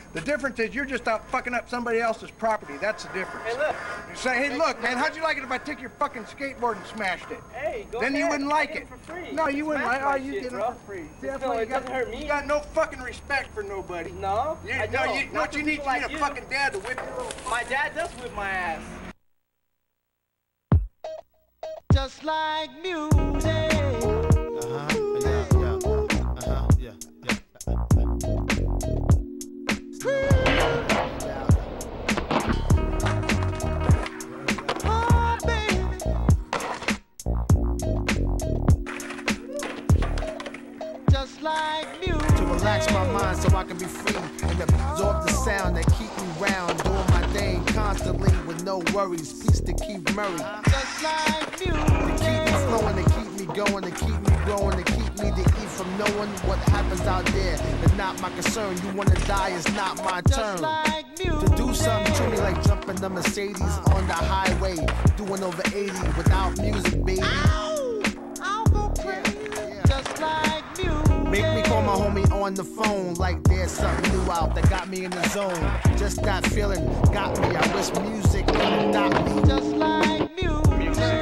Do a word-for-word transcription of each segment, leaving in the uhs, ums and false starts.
The difference is you're just out fucking up somebody else's property. That's the difference. Hey, look. You say, hey, look, man, how'd you like it if I took your fucking skateboard and smashed it? Hey, go Then ahead. you wouldn't like I get it. For free. No, you wouldn't like it. Oh, you shit, get it bro. for free. See, No, that's why you it got, doesn't hurt me. You got no fucking respect for nobody. No, you, I no, don't. you, Not what you for need, people you need like a you. fucking dad to whip your little... My dad does whip my ass. Just like music. Uh-huh, yeah, yeah. Uh-huh, yeah, yeah. Oh, baby. Just like music. To relax my mind so I can be free and absorb the sound that keep me round, doing my thing constantly with no worries. Peace to Keith Murray. Just like music. To keep me flowing, to keep me going, to keep me growing, to keep me to eat from knowing what happens out there. It's not my concern. You wanna die, it's not my turn. Just like music. To do something to me like jumping the Mercedes on the highway, doing over eighty without music, baby. Ow! I'll go crazy. Yeah. Just like music. Make me call my homie on the phone like there's something new out that got me in the zone. Just that feeling got me. I wish music could adopt me. Just like music. Music.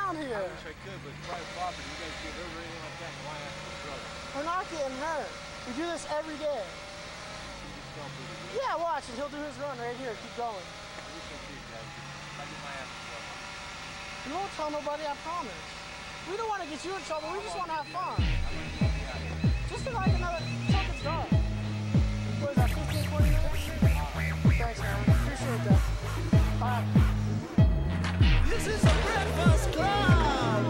around here. I wish I could, but it's private property. You guys get hurt or anything like that, why ask for trouble? We're not getting hurt. We do this every day. You just tell people to do it. Yeah, watch it. He'll do his run right here. Keep going. I wish I could, guys. If I get my ass in trouble. We won't tell nobody, I promise. We don't want to get you in trouble. We just want to have fun. I'm gonna get you out of here. Just for like another, until it's dark. What is that, fifteen, twenty minutes? Thanks, man. Appreciate that. Bye. This is a breakfast club.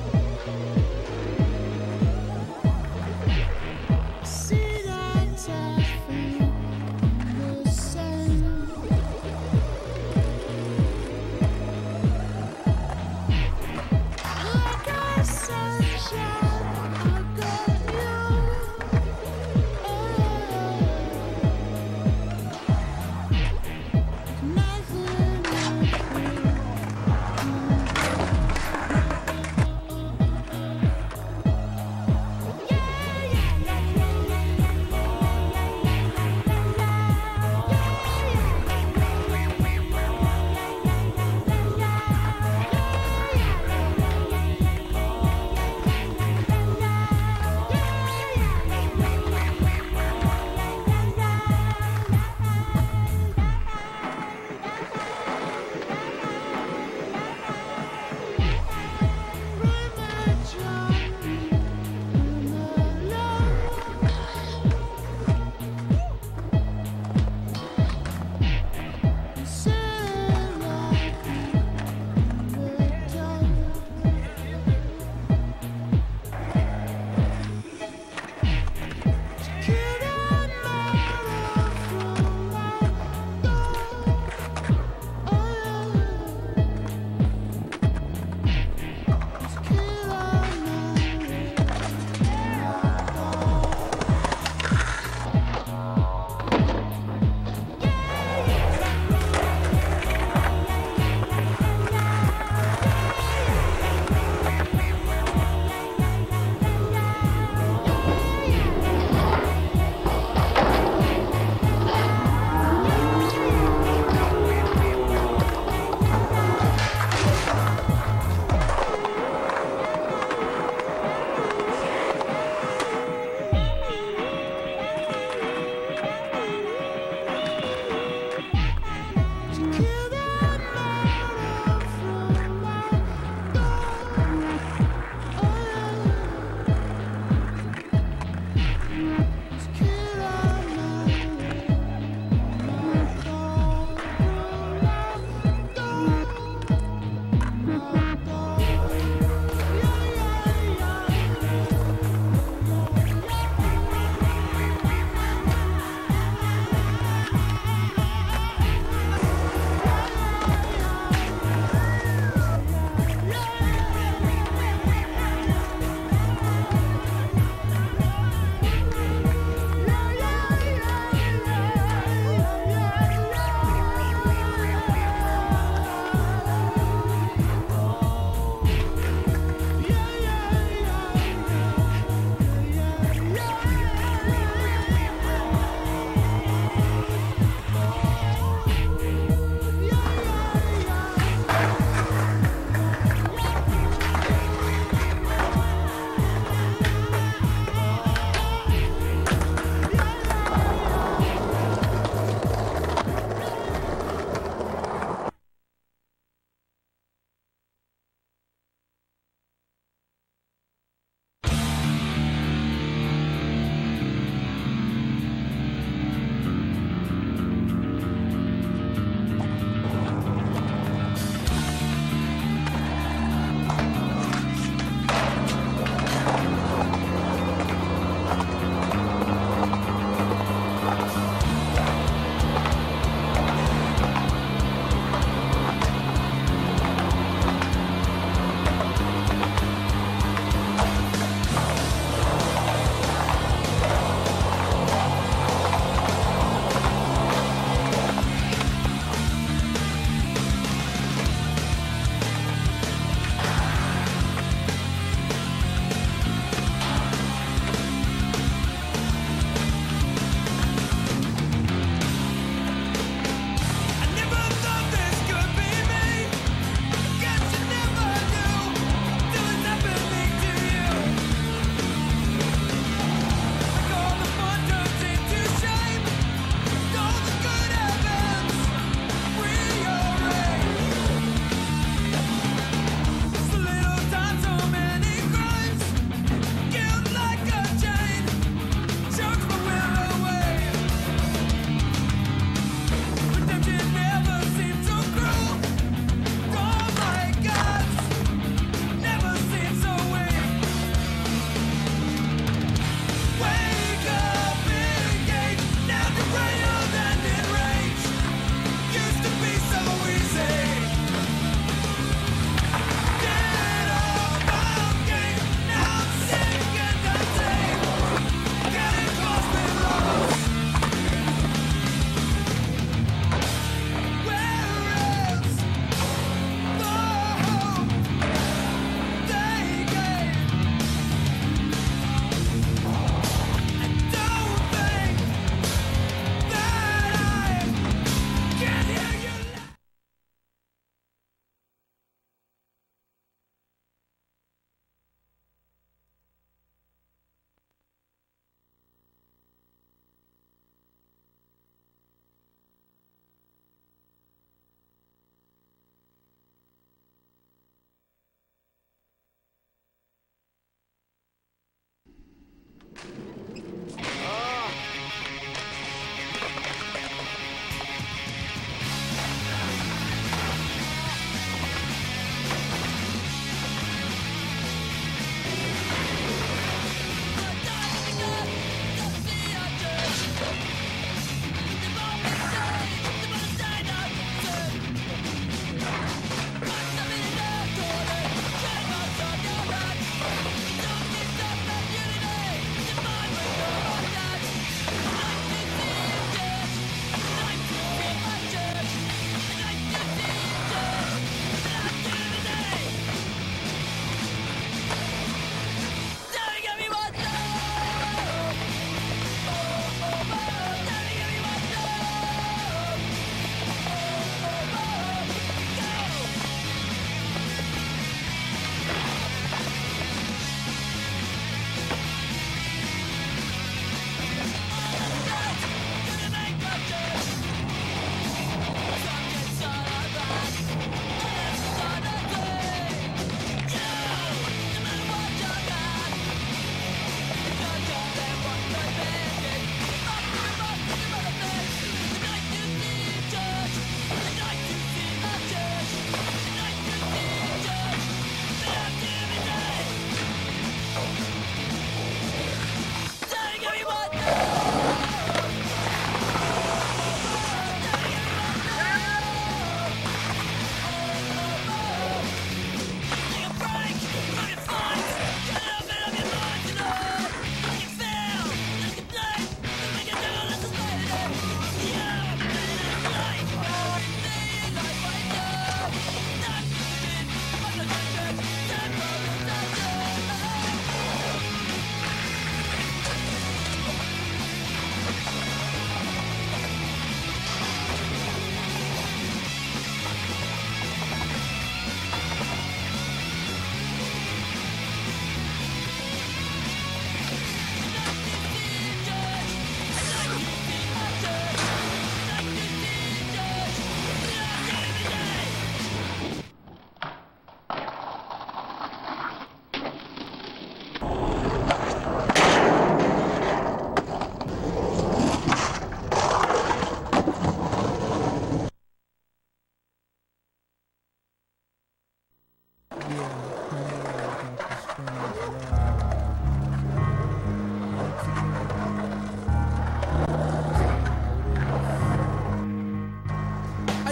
See that time.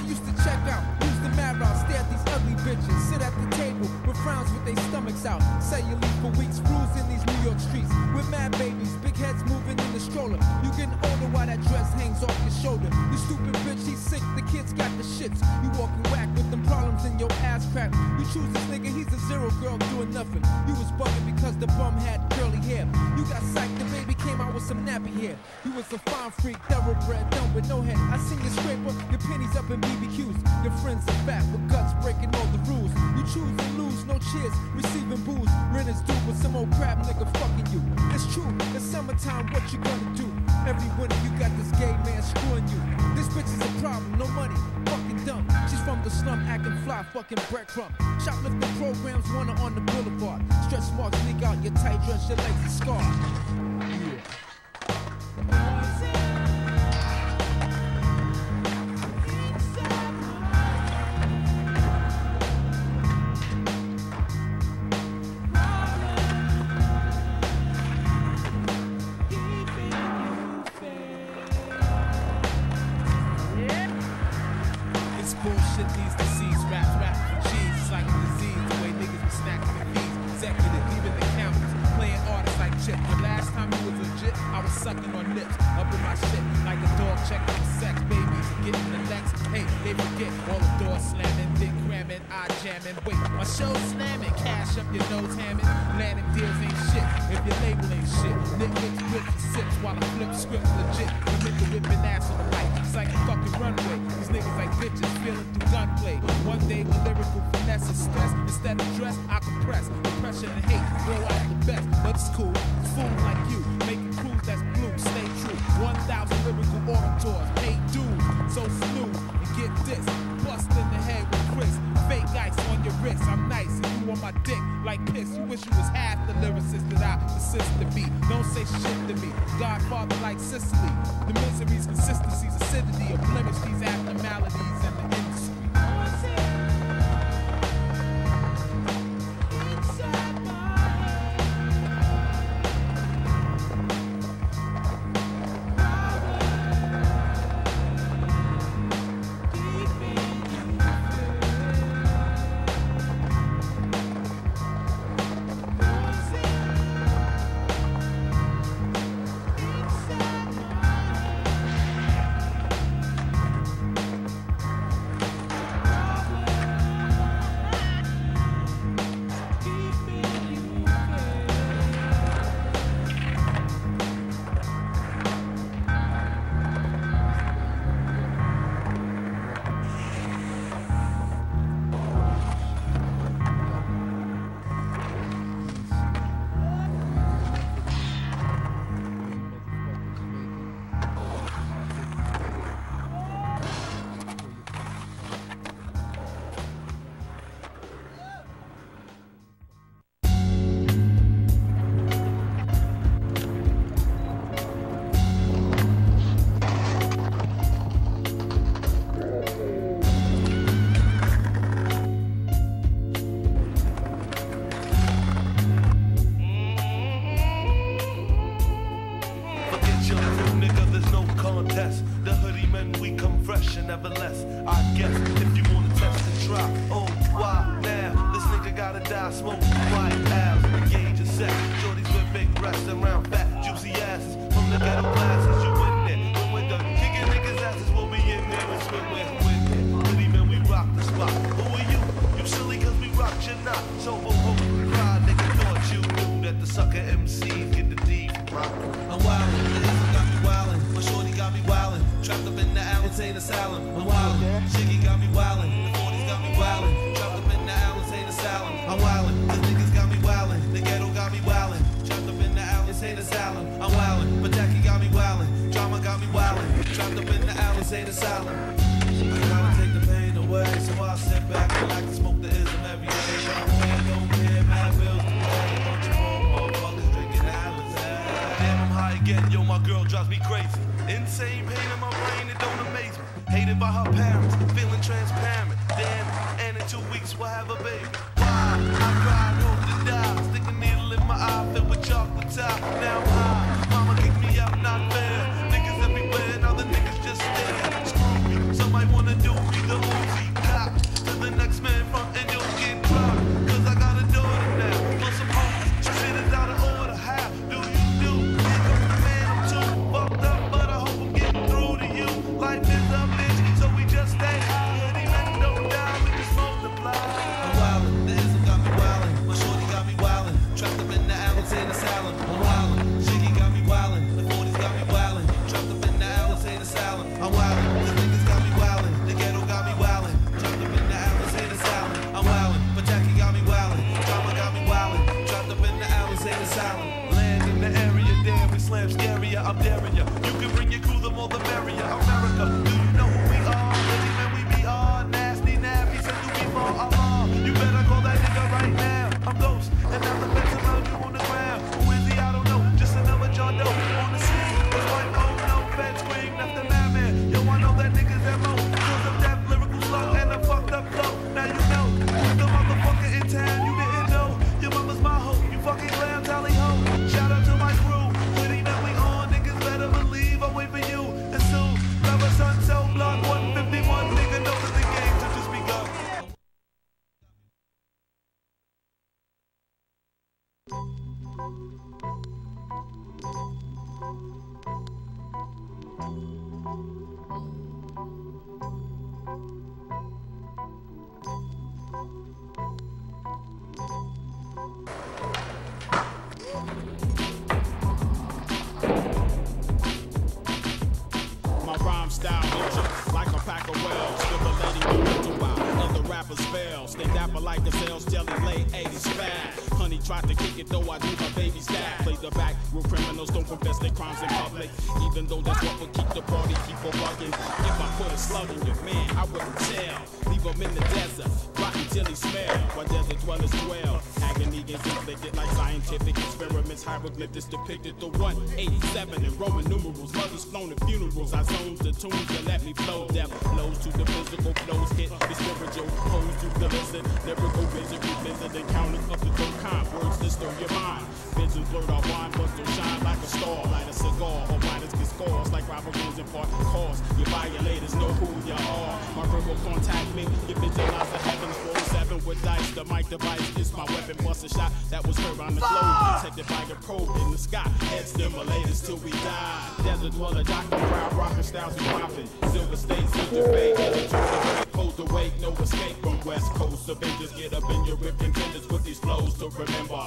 used to check out, use the mad route, stare at these ugly bitches, sit at the table with frowns with their stomachs out. Say you leave for weeks, rules in these New York streets with mad babies, big heads moving in the stroller. You getting older while that dress hangs off your shoulder. You stupid bitch, he's sick, the kids got the shits. You walking whack with them problems in your ass crack. You choose this nigga, he's a zero girl doing nothing. You was bugging because the bum had curly hair. You got psyched, the baby came out with some nappy hair. You was a fine freak, thoroughbred, dumb with no head. I seen you scraper, your pennies up in B B Qs. Your friends are fat with guts breaking all the rules. You choose to lose, no cheers, receiving booze. Renters do with some old crap nigga fucking you. It's true, it's summertime, what you gonna do? Every winter you got this gay man screwing you. This bitch is a problem, no money, fucking dumb. She's from the slum, acting fly, fucking breadcrumb. Shoplifting programs, want her on the boulevard. Stretch marks leak out your tight dress, your legs are scarred. Yeah. Bullshit these disease raps, rap cheese. It's like a disease, the way niggas be snacking the fees. Executive, even the accountants, playing artists like Chip. The last time you was legit, I was sucking on nips, up in my shit, like a dog checking for sex, babies, getting the next. Hey, they forget, all the doors slamming, dick cramming, eye jamming. Wait, my show's slamming, cash up your nose hamming. Landing deals ain't shit, if your label ain't shit. Niggas whip and sips while I flip script legit. Commit the whipping ass on the mic, it's like a fucking runway. These niggas like bitches, feeling through gunplay. One day with lyrical finesse and stress. Instead of dress, I compress. Depression and hate, blow out the best. But it's cool, fools like you, making crews that's blue, stay true. One thousand lyrical orators, pay dues, so slew. And get this, bust in the head with Chris. Fake ice on your wrist, I'm nice, and you on my dick like piss. You wish you was half the lyricist that I persist to be. Don't say shit to me, Godfather like Sicily. The miseries, consistencies, acidity, or blemish these abnormalities in the industry. Nevertheless, I guess if you wanna test and try, oh why now? This nigga gotta die, smoke white abs, engage in sex. Shorties with big breasts and round fat, juicy asses. From the ghetto classes, you in there. When we're done kicking niggas' asses, we'll be in there and swim where who in there. Hoodie man, we rock the spot. Who are you? You silly cause we rock you not. Sober hope, cry, nigga thought you knew that the sucker M Cs get the D from rock. I'm wildin', the niggas got me wildin'. My shorty got me wildin'. Trapped up in the Allentown asylum. I'm wildin', Shiggy got me wildin'. The forties got me wildin'. Trapped up in the Allentown asylum. I'm wildin', the niggas got me wildin'. The ghetto got me wildin'. Trapped up in the Allentown asylum. I'm wildin', Pataki got me wildin'. Drama got me wildin'. Trapped up in the Allentown asylum. I gotta take the pain away, so I sit back and like to smoke the ism every day. Don't care, don't care, mad bills to pay. Bunch of old motherfuckers drinking Allentown. Damn, I'm high again, yo, my girl drives me crazy. Insane pain in my brain, it don't amaze me. Hated by her parents, feeling transparent. Damn, and in two weeks we'll have a baby. Why? I cried, hope to die. Stick a needle in my eye, filled with chocolate top. Now I'm high, mama kicked me out, not fair. Niggas everywhere, now the niggas just stare. Screw me, so my might wanna do me the Uzi cop. To the next man front and you'll get dropped. Cause I got a daughter now, on some homies. She shit is out of order. How do you do? Here comes the man, I'm too fucked up, but I hope I'm getting through to you. Life is a bitch, so we just stay good. Even don't die, we just multiply. I'm wildin', the ism got me wildin'. My shorty got me wildin'. Trapped up in the Alice in asylum. I'm wildin', Shiggy got me wildin'. The forties got me wildin'. Trapped up in the Alice in asylum. I'm wildin', the niggas got me wildin'. The ghetto got me wildin'. Trapped up in the Alice in asylum. I'm wildin', but Jackie got me wildin'. Drama got me wildin'. Trapped up in the Alice in asylum. Land in the area, damn, we slam scarier. I'm daring ya. You can bring your crew, the more the merrier. America, do you know who we are? Really, man, we be all nasty, nappy, so do we fall Allah. You better call that nigga right now. I'm Ghost, and I'm the best around you on the ground. Who is he? I don't know. Just another John Doe on the scene. It's like, oh no, fed scream, that's the madman. Yo, I know that nigga's M O. Cause of that lyrical slow and a fucked up flow. Now you know who's the motherfucker in town. You didn't know. Your mama's my hoe. You fucking glam tally ho. Shout out to my crew. Pretty that we on. Niggas better believe I wait for you. And soon, Lover Sun Cell Block one fifty-one. Nigga know that the game to just begun. My rhyme style hits like a pack of wells, stimulating your mental while other rappers fail. Stay dapper like gazelles, jelly late eighties fat. Honey tried to kick it though I do my baby's dad. Play the back, real criminals don't confess their crimes in public. Even though that's what would keep the party people bugging. If I put a slug in your man, I wouldn't tell. Leave him in the desert, rotten till he smell. While desert dwellers dwell, agony gets inflicted like scientific experiments. Hieroglyphics depicted the one eighty-seven in Roman numerals. Mothers flown at funerals. I zoned the tunes that let me flow. Death blows to the physical flows. Hit the spiritual pose to the listen. Lyrical vision, revisit encounters of the third kind. Words that stir your mind. Visions blurred our wine, but still shine like a star. Light a cigar, or miners get scars like rivalries and part cause. Your violators know who you are. My verbal contact me. You visualize the heavens. four seven with dice. The mic device is my weapon. Bust a shot that was heard on the globe. Detected by a probe in the sky. Head stimulators till we die. Desert dweller, doctor, crowd, rockin' styles we poppin'. Silver State, Silver Bay, hold the weight, no escape from West Coast. Avengers get up in your rip contenders with these flows to remember.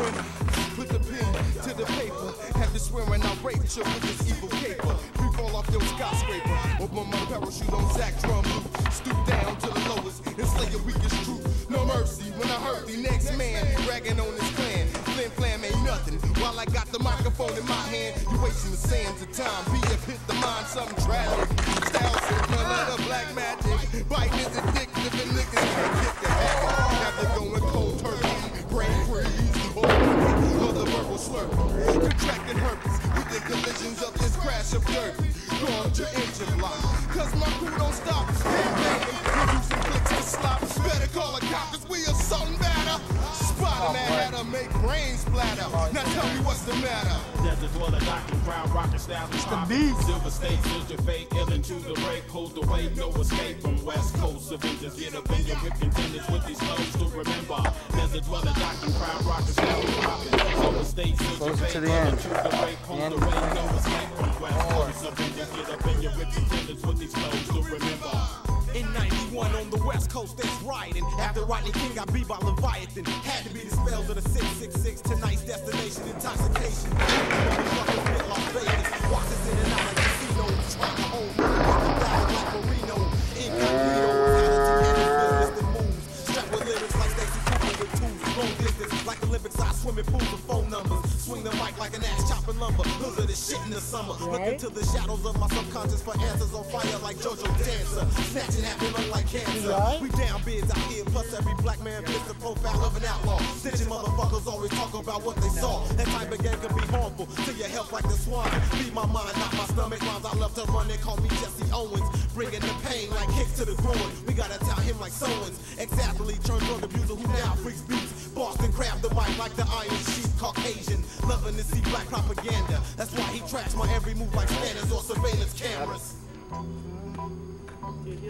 Put the pen to the paper. Have to swear when I rape you with this evil caper. Free fall off your skyscraper. Open my parachute on Zach drum loop. Stoop down to the lowest and slay your weakest troop. No mercy when I hurt the next man. Bragging on his clan. Flim flam ain't nothing. While I got the microphone in my hand, you wasting the sands of time. B F hit the mind, something tragic. Style signal of the black magic. Biting is addictive and niggas can't get the habit. After going cold turkey, brain freeze, or the verbal slurp. Contracting herpes with the collisions of this crash of dirt. Guard your engine block, cause my crew don't stop. Damn banging, producing clicks to slop. Better call a cop, cause we assaulting batter. Spider-Man had to make brains splatter. Now tell me what's the matter. Desert dweller, doctor, crowd, rockin' styles we poppin'. Silver State, Silver Fate, ill into the rape. Hold the weight, no escape from West Coast. Avengers get up in your whip contenders with these flows to remember. Desert dweller, doctor, crowd, rockin' styles we poppin'. Silver State, Silver Fate, ill into the rape. Hold the weight, no escape from West Coast. Avengers get up in your whip contenders with these flows to remember. In ninety-one on the West Coast, that's rioting. After Rodney King got beat by Leviathan. Had to be the spells of the six six six. Tonight's destination, intoxication. Motherfuckers hit Las Vegas. Watches in and out like casinos. Trying to hold me. Battle like Marino. Incognito. Reality and his business that moves. Strapped with lyrics like Stacey Cooper with tools. Long distance like Olympics. I swim in pools of phone numbers. Swing the mic like an ass chopping lumber. Look at this shit in the summer. Look into the shadows of my subconscious for answers on fire like JoJo Dancer. Snatching at me look like cancer. Right. We down bids out here, plus every black man fits the profile of an outlaw. Snitching motherfuckers always talk about what they saw. That type of game can be harmful to your health like the swine. Feed my mind, not my stomach. Rhymes I love to run, they call me Jesse Owens. Bringing the pain like kicks to the groin. We gotta tell him like Sowens. Exactly, turn drug abuser who now freaks beats. Boston craft the mic like the Iron Sheep. Caucasian, loving to see black propaganda. That's why he tracks my every move like scanners or surveillance cameras. Dude,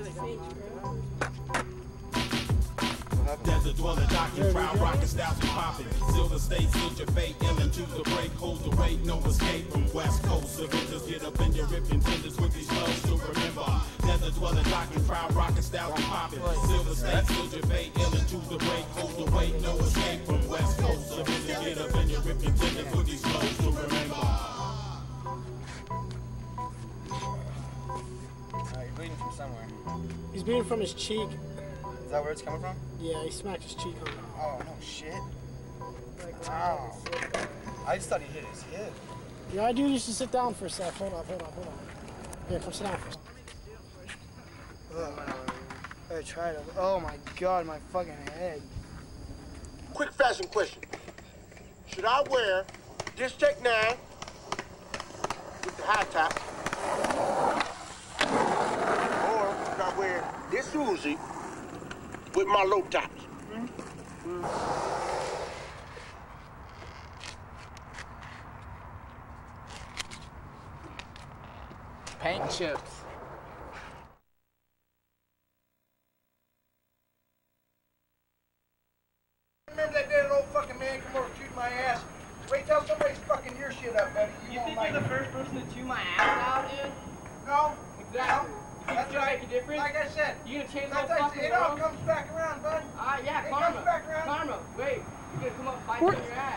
Desert dweller, docking, crowd rockin', styles be poppin'. Silver State, sealed your fate, illin' choose the break, hold the weight, no escape from West Coast. Surrenders, get up in your ripping tenders with these flows to remember. Desert dweller, docking, crowd rockin', styles be poppin'. Silver State, sealed your fate, illin' choose the break, hold the weight, no escape from West Coast. Surrenders, get up in your ripping tenders with these flows to remember. Alright, you're bleeding from somewhere. He's bleeding from his cheek. Is that where it's coming from? Yeah, he smacked his cheek on it. Oh, no shit. Like, Ow. I just thought he hit his hip. Yeah, dude, you should sit down for a sec. Hold on, hold on, hold on. Here, come sit down for a second. I tried it. Oh my god, my fucking head. Quick fashion question. Should I wear this Tech nine with the high top? Or should I wear this Uzi with my low tops? Mm-hmm. Paint chips. Remember that day an old fucking man come over and chewed my ass? Wait till somebody's fucking your shit up, buddy. You, You won't think like you're the it. first person to chew my ass out, dude? No. Exactly. No. You think That's it's gonna right. make a difference? Like I said. You gonna change the whole Sometimes fucking it all world? comes back around, bud. Ah, yeah, It karma. comes back around. Karma. Wait, you gonna come up fighting on your ass.